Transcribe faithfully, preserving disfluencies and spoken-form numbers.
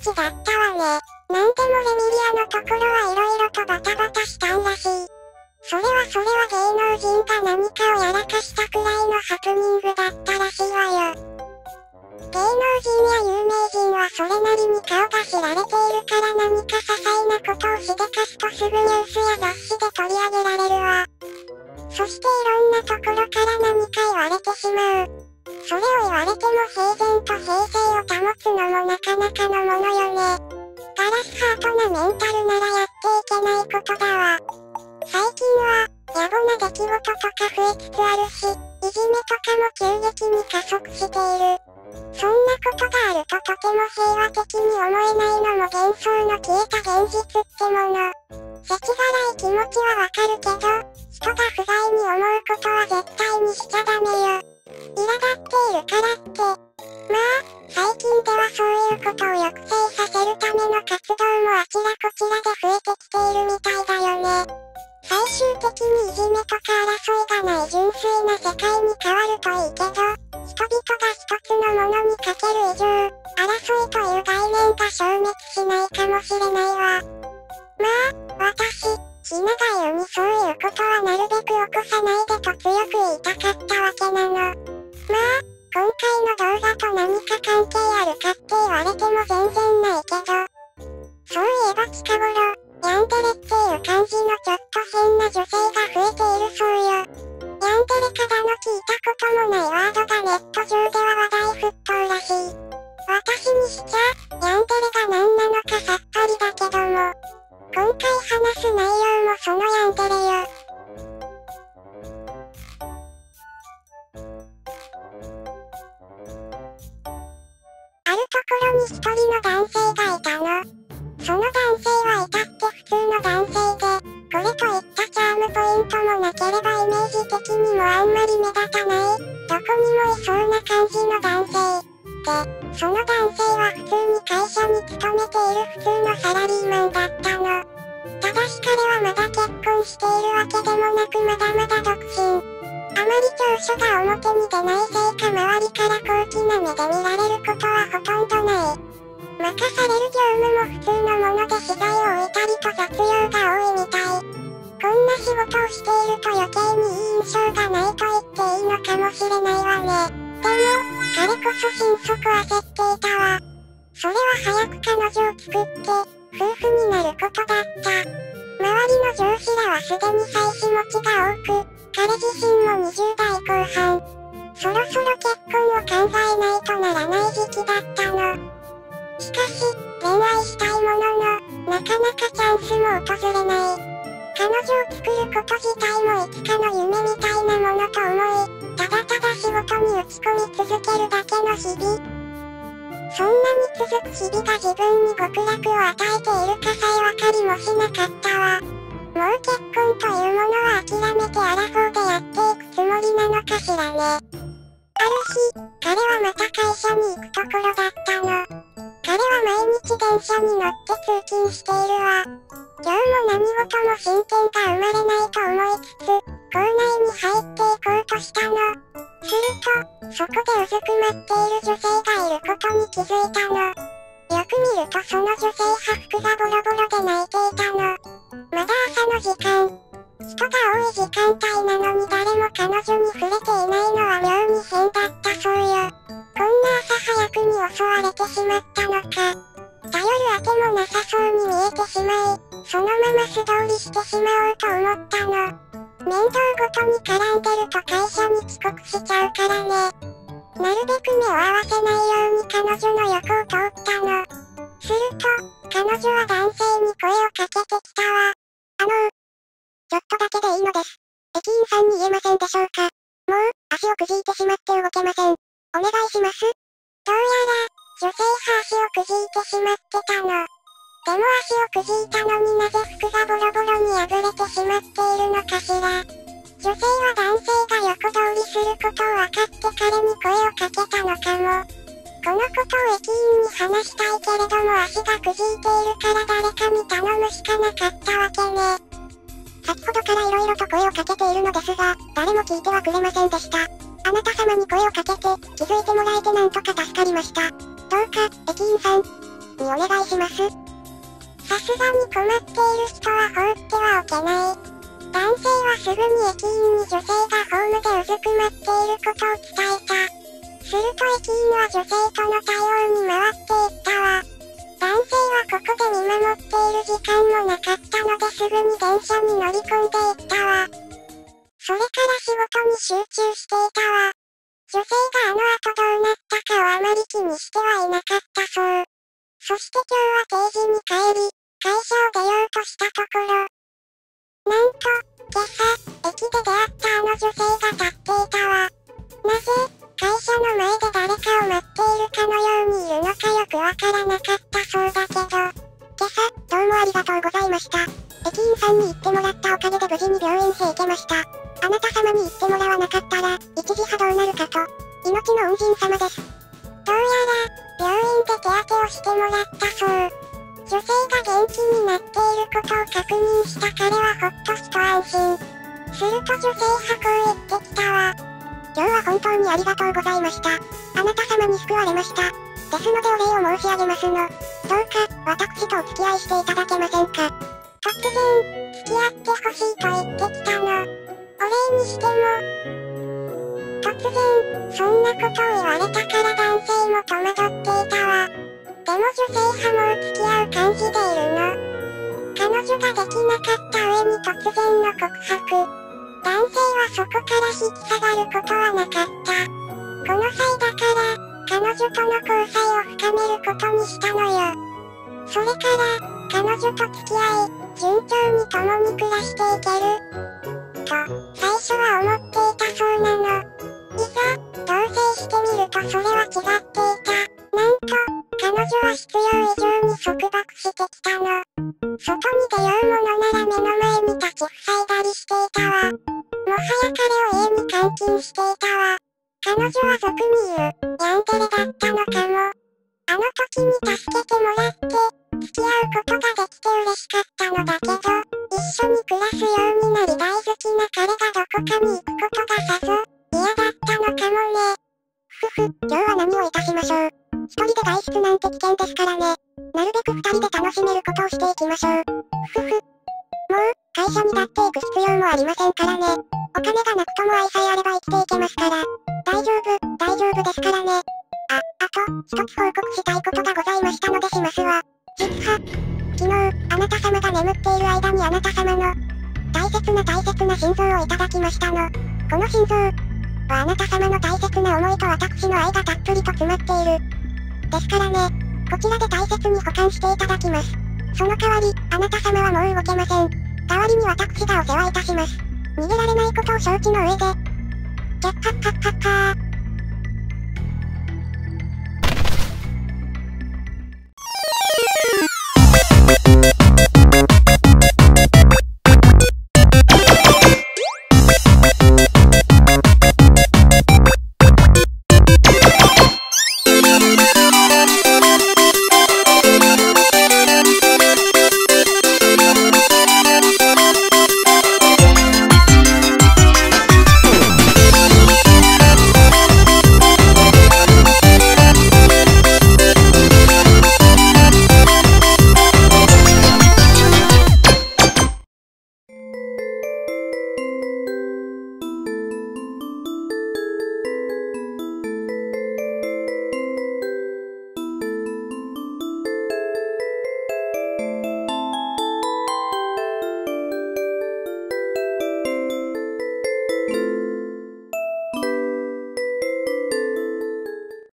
ちだったわね。なんでもレミリアのところはいろいろとバタバタしたんらしい。それはそれは芸能人が何かをやらかしたくらいのハプニングだったらしいわよ。芸能人や有名人はそれなりに顔が知られているから何か些細なことをしでかすとすぐニュースや雑誌で取り上げられるわ。そしていろんなところから何か言われてしまう。それを言われても平然と平静を保つのもなかなかのものよね。ガラスハートなメンタルならやっていけないことだわ。最近は、野暮な出来事とか増えつつあるし、いじめとかも急激に加速している。そんなことがあるととても平和的に思えないのも幻想の消えた現実ってもの。世知辛い気持ちはわかるけど、人が不甲斐に思うことは絶対にしちゃダメよ。苛立っているからって。まあ、最近ではそういうことを抑制させるための活動もあちらこちらで増えてきているみたいだよね。最終的にいじめとか争いがない純粋な世界に変わるといいけど、人々が一つのものにかける以上、争いという概念が消滅しないかもしれないわ。まあ、私、ひなが言うにそういうことはなるべく起こさないでと強く言いたかったわけなの。まあ、今回の動画と何か関係あるかって言われても全然ないけど。そういえば近頃、ヤンデレっていう感じのちょっと変な女性が増えているそうよ。ヤンデレからの聞いたこともないワードがネット上では話題沸騰らしい。私にしちゃ、ヤンデレが何なのかさっぱりだけども。今回話す内容もそのヤンデレよ。あるところに一人の男性がいたの。その男性は至って普通の男性で、これといったチャームポイントもなければイメージ的にもあんまり目立たない、どこにもいそうな感じの男性。で、その男性は普通に会社に勤めている普通のサラリーマンだったの。ただし彼はまだ結婚しているわけでもなくまだまだ独身。あまり長所が表に出ないせいか周りから高貴な目で見られることはほとんどない。任される業務も普通のもので資材を置いたりと雑用が多いみたい。こんな仕事をしていると余計にいい印象がないと言っていいのかもしれないわね。でも、彼こそ心底焦っていたわ。それは早く彼女を作って、夫婦になることだった。周りの上司らはすでに妻子持ちが多く、彼自身もにじゅうだいこう半。そろそろ結婚を考えないとならない時期だったの。しかし、恋愛したいものの、なかなかチャンスも訪れない。彼女を作ること自体もいつかの夢みたいなものと思い、ただただ仕事に打ち込み続けるだけの日々。そんなに続く日々が自分に極楽を与えているかさえわかりもしなかったわ。もう結婚というものは諦めてアラフォーでやっていくつもりなのかしらね。ある日、彼はまた会社に行くところだったの。彼は毎日電車に乗って通勤しているわ。今日も何事も進展が生まれないと思いつつ、校内に入っていこうとしたの。すると、そこでうずくまっている女性がいることに気づいたの。よく見るとその女性は服がボロボロで泣いていたの。まだ朝の時間。人が多い時間帯なのに誰も彼女に触れていないのは妙に変だったそうよ。こんな朝早くに襲われてしまったのか。頼るあてもなさそうに見えてしまい、そのまま素通りしてしまおうと思ったの。面倒ごとに絡んでると会社に遅刻しちゃうからね。なるべく目を合わせないように彼女の横を通ったの。すると、彼女は男性に声をかけてきたわ。あのー、ちょっとだけでいいのです。駅員さんに言えませんでしょうか。もう、足をくじいてしまって動けません。お願いします。どうやら、女性は足をくじいてしまってたの。でも足をくじいたのになぜ服がボロボロに破れてしまっているのかしら。女性は男性が横通りすることを分かって彼に声をかけたのかも。このことを駅員に話したいけれども足がくじいているから誰かに頼むしかなかったわけね。先ほどから色々と声をかけているのですが、誰も聞いてはくれませんでした。あなた様に声をかけて、気づいてもらえてなんとか助かりました。どうか、駅員さん、 にお願いします。さすがに困っている人は放ってはおけない。男性はすぐに駅員に女性がホームでうずくまっていることを伝えた。すると駅員は女性との対応に回っていったわ。男性はここで見守っている時間もなかったのですぐに電車に乗り込んでいったわ。それから仕事に集中していたわ。女性があの後どうなったかをあまり気にしてはいなかったそう。そして今日は定時に帰り、会社を出ようとしたところ、なんと、今朝、駅で出会ったあの女性が立っていたわ。なぜ、会社の前で誰かを待っているかのようにいるのかよくわからなかったそうだけど、今朝、どうもありがとうございました。駅員さんに言ってもらったおかげで無事に病院へ行けました。あなた様に言ってもらわなかったら、一時波どうなるかと。命の恩人様です。どうやら、病院で手当てをしてもらったそう。女性が元気になっていることを確認した彼はほっと一安心。すると女性はこう言ってきたわ。今日は本当にありがとうございました。あなた様に救われました。ですのでお礼を申し上げますの。どうか、私とお付き合いしていただけませんか。突然、付き合ってほしいと言ってきたの。お礼にしても、突然、そんなことを言われたから男性も戸惑っていたわ。でも女性はもう付き合う感じでいるの。彼女ができなかった上に突然の告白。男性はそこから引き下がることはなかった。この際だから、彼女との交際を深めることにしたのよ。それから、彼女と付き合い、順調に共に暮らしていける。と、最初は思っていたそうなの。いざ、同棲してみるとそれは違っていた。なんと、彼女は必要以上に束縛してきたの。外に出ようものなら目の前に立ち塞いだりしていたわ。もはや彼を家に監禁していたわ。彼女は俗に言う、ヤンデレだったのかも。あの時に助けてもらって、付き合うことができて嬉しかったのだけど、一緒に暮らすようになり大好きな彼がどこかに行くことがさぞ、嫌だったのかもね。ふふ、今日は何をいたしましょう。一人で外出なんて危険ですからね。なるべく二人で楽しめることをしていきましょう。ふふ。もう、会社にだって行く必要もありませんからね。お金がなくとも愛さえあれば生きていけますから。大丈夫、大丈夫ですからね。あ、あと、一つ報告したいことがございましたのでしますわ。実は、昨日、あなた様が眠っている間にあなた様の、大切な大切な心臓をいただきましたの。この心臓、はあなた様の大切な思いと私の愛がたっぷりと詰まっている。ですからね、こちらで大切に保管していただきます。その代わり、あなた様はもう動けません。代わりに私がお世話いたします。逃げられないことを承知の上で。キャッハッハッハッハー。